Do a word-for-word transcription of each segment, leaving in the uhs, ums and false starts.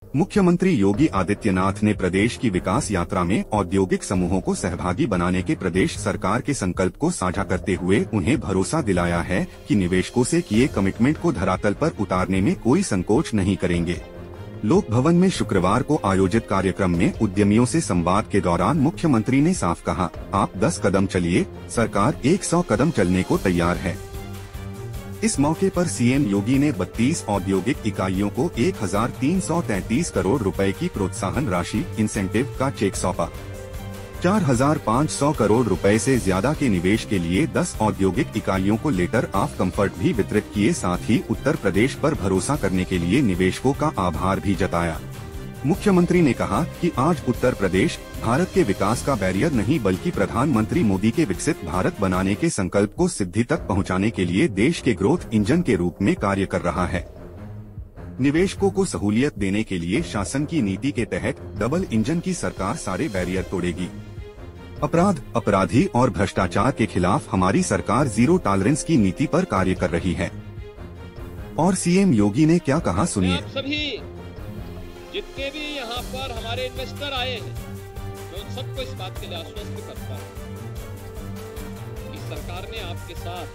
मुख्यमंत्री योगी आदित्यनाथ ने प्रदेश की विकास यात्रा में औद्योगिक समूहों को सहभागी बनाने के प्रदेश सरकार के संकल्प को साझा करते हुए उन्हें भरोसा दिलाया है कि निवेशकों से किए कमिटमेंट को धरातल पर उतारने में कोई संकोच नहीं करेंगे। लोक भवन में शुक्रवार को आयोजित कार्यक्रम में उद्यमियों से संवाद के दौरान मुख्यमंत्री ने साफ कहा, आप दस कदम चलिए, सरकार सौ कदम चलने को तैयार है। इस मौके पर सीएम योगी ने बत्तीस औद्योगिक इकाइयों को एक हजार तीन सौ तैंतीस करोड़ रुपए की प्रोत्साहन राशि इंसेंटिव का चेक सौंपा। चार हजार पाँच सौ करोड़ रुपए से ज्यादा के निवेश के लिए दस औद्योगिक इकाइयों को लेटर ऑफ कंफर्ट भी वितरित किए। साथ ही उत्तर प्रदेश पर भरोसा करने के लिए निवेशकों का आभार भी जताया। मुख्यमंत्री ने कहा कि आज उत्तर प्रदेश भारत के विकास का बैरियर नहीं बल्कि प्रधानमंत्री मोदी के विकसित भारत बनाने के संकल्प को सिद्धि तक पहुंचाने के लिए देश के ग्रोथ इंजन के रूप में कार्य कर रहा है। निवेशकों को सहूलियत देने के लिए शासन की नीति के तहत डबल इंजन की सरकार सारे बैरियर तोड़ेगी। अपराध, अपराधी और भ्रष्टाचार के खिलाफ हमारी सरकार जीरो टॉलरेंस की नीति पर कार्य कर रही है। और सीएम योगी ने क्या कहा, सुनिए। सभी जितने भी यहाँ पर हमारे इन्वेस्टर आए हैं, मैं उन सबको इस बात के लिए आश्वस्त करता हूँ कि सरकार ने आपके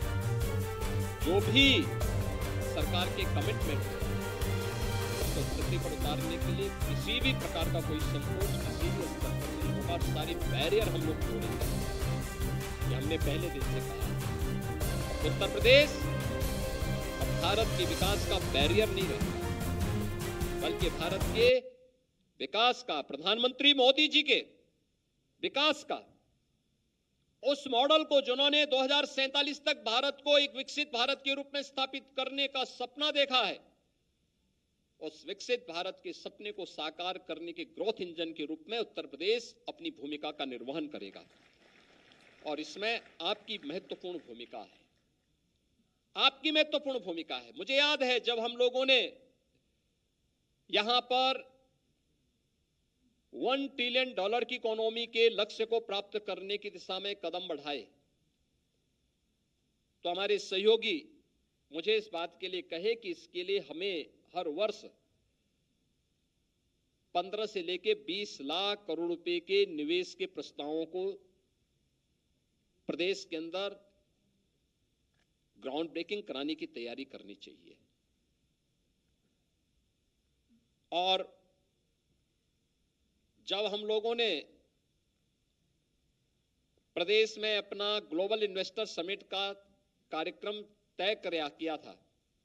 साथ जो भी सरकार के कमिटमेंट है उसको धरती पर उतारने के लिए किसी भी प्रकार का कोई संकोच किसी भी स्तर पर नहीं होगा। सारी बैरियर हम लोग तोड़ेंगे, ये हमने पहले दिन से कहा। उत्तर प्रदेश अब भारत के विकास का बैरियर नहीं रहेगा, बल्कि भारत के विकास का, प्रधानमंत्री मोदी जी के विकास का उस मॉडल को जिन्होंने दो हज़ार सैंतालीस तक भारत को एक विकसित भारत के रूप में स्थापित करने का सपना देखा है, उस विकसित भारत के सपने को साकार करने के ग्रोथ इंजन के रूप में उत्तर प्रदेश अपनी भूमिका का निर्वहन करेगा। और इसमें आपकी महत्वपूर्ण भूमिका है, आपकी महत्वपूर्ण भूमिका है। मुझे याद है जब हम लोगों ने यहां पर वन ट्रिलियन डॉलर की इकोनॉमी के लक्ष्य को प्राप्त करने की दिशा में कदम बढ़ाए, तो हमारे सहयोगी मुझे इस बात के लिए कहे कि इसके लिए हमें हर वर्ष पंद्रह से लेकर बीस लाख करोड़ रुपए के निवेश के प्रस्तावों को प्रदेश के अंदर ग्राउंड ब्रेकिंग कराने की तैयारी करनी चाहिए। और जब हम लोगों ने प्रदेश में अपना ग्लोबल इन्वेस्टर समिट का कार्यक्रम तय किया था,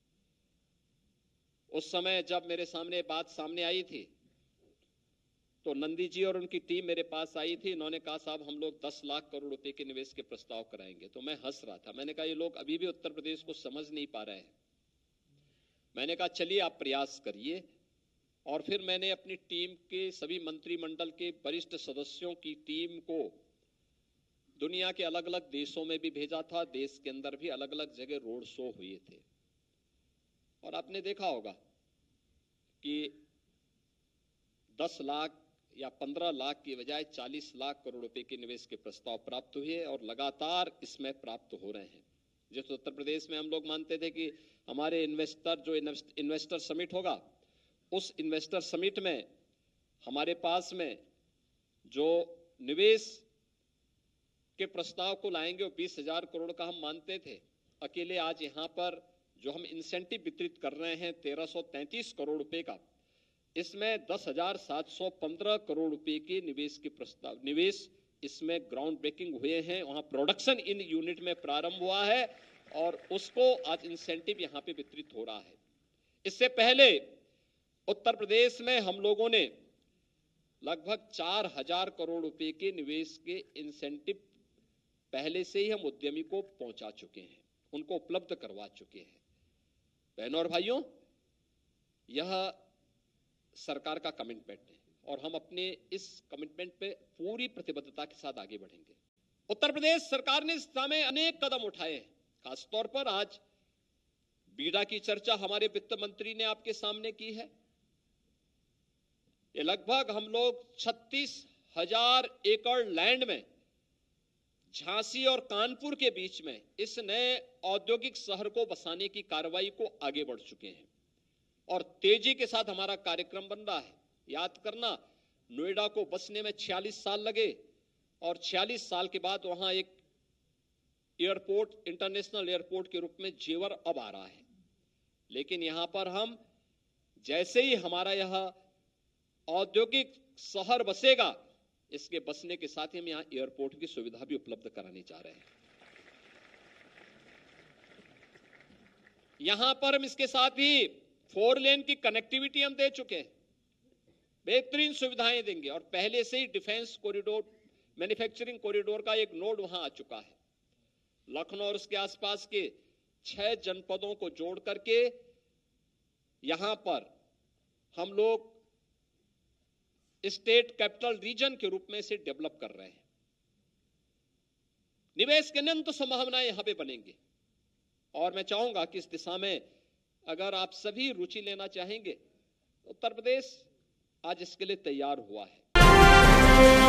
उस समय जब मेरे सामने बात सामने आई थी तो नंदी जी और उनकी टीम मेरे पास आई थी। इन्होंने कहा, साहब हम लोग दस लाख करोड़ रुपए के निवेश के प्रस्ताव कराएंगे। तो मैं हंस रहा था, मैंने कहा ये लोग अभी भी उत्तर प्रदेश को समझ नहीं पा रहे हैं। मैंने कहा चलिए आप प्रयास करिए। और फिर मैंने अपनी टीम के सभी मंत्रिमंडल के वरिष्ठ सदस्यों की टीम को दुनिया के अलग अलग देशों में भी भेजा था, देश के अंदर भी अलग अलग जगह रोड शो हुए थे। और आपने देखा होगा कि दस लाख या पंद्रह लाख की बजाय चालीस लाख करोड़ रुपए के निवेश के प्रस्ताव प्राप्त हुए और लगातार इसमें प्राप्त हो रहे हैं। जैसे उत्तर प्रदेश में हम लोग मानते थे कि हमारे इन्वेस्टर जो इन्वेस्टर समिट होगा, उस इन्वेस्टर समिट में हमारे पास में जो निवेश के प्रस्ताव को लाएंगे वो बीस हजार करोड़ का हम मानते थे। अकेले आज यहां पर जो हम इंसेंटिव वितरित कर रहे हैं तेरह सौ तैंतीस करोड़ रुपए का, इसमें दस हजार सात सौ पंद्रह करोड़ रुपए के निवेश के प्रस्ताव निवेश इसमें ग्राउंड ब्रेकिंग हुए हैं। वहां प्रोडक्शन इन यूनिट में प्रारंभ हुआ है और उसको आज इंसेंटिव यहां पे वितरित हो रहा है। इससे पहले उत्तर प्रदेश में हम लोगों ने लगभग चार हजार करोड़ रुपए के निवेश के इंसेंटिव पहले से ही हम उद्यमी को पहुंचा चुके हैं, उनको उपलब्ध करवा चुके हैं। बहनों और भाइयों, यह सरकार का कमिटमेंट है और हम अपने इस कमिटमेंट पे पूरी प्रतिबद्धता के साथ आगे बढ़ेंगे। उत्तर प्रदेश सरकार ने इस दिशा में अनेक कदम उठाए हैं। खासतौर पर आज बीडा की चर्चा हमारे वित्त मंत्री ने आपके सामने की है। ये लगभग हम लोग छत्तीस हजार एकड़ लैंड में झांसी और कानपुर के बीच में इस नए औद्योगिक शहर को बसाने की कार्रवाई को आगे बढ़ चुके हैं और तेजी के साथ हमारा कार्यक्रम बन रहा है। याद करना, नोएडा को बसने में छियालीस साल लगे और छियालीस साल के बाद वहां एक एयरपोर्ट, इंटरनेशनल एयरपोर्ट के रूप में जेवर अब आ रहा है। लेकिन यहां पर हम जैसे ही हमारा यह औद्योगिक शहर बसेगा, इसके बसने के साथ ही हम यहां एयरपोर्ट की सुविधा भी उपलब्ध कराने जा रहे हैं। यहां पर हम इसके साथ ही फोर लेन की कनेक्टिविटी हम दे चुके हैं, बेहतरीन सुविधाएं देंगे और पहले से ही डिफेंस कॉरिडोर, मैन्युफैक्चरिंग कॉरिडोर का एक नोड वहां आ चुका है। लखनऊ और उसके आसपास के छह जनपदों को जोड़ करके यहां पर हम लोग स्टेट कैपिटल रीजन के रूप में इसे डेवलप कर रहे हैं। निवेश के अनंत संभावनाएं यहां पे बनेंगी और मैं चाहूंगा कि इस दिशा में अगर आप सभी रुचि लेना चाहेंगे, उत्तर प्रदेश आज इसके लिए तैयार हुआ है।